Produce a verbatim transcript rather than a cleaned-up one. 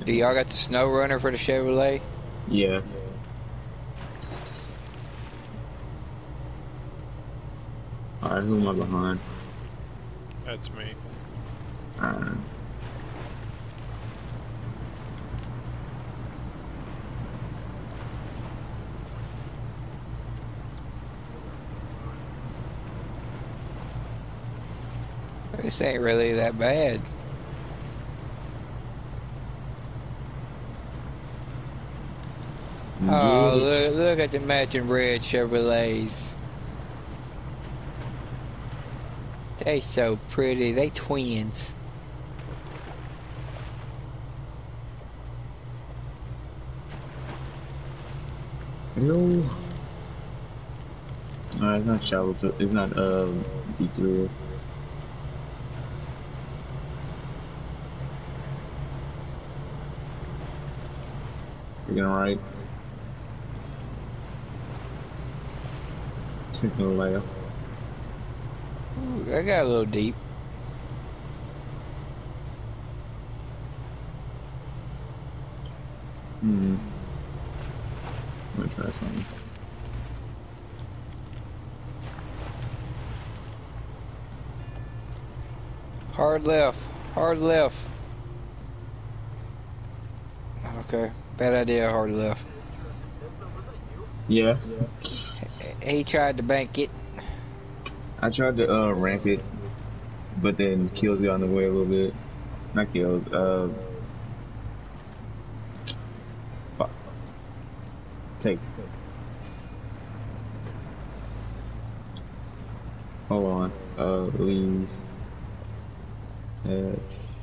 Do y'all got the SnowRunner for the Chevrolet? Yeah. Alright, who am I behind? That's me. Alright. This ain't really that bad. Oh, look, look at the matching red Chevrolets. They so pretty. They twins. No. Alright, it's not shovel. It's not uh B three. You're gonna right. Taking a layer. Ooh, I got a little deep. Hmm. I'm gonna try something. Hard left. Hard left. Okay. Bad idea, hard left. Yeah. He tried to bank it. I tried to uh ramp it, but then killed it on the way a little bit. Not killed. Uh. Fuck. Take. Hold on. Uh, Lee's. Edge.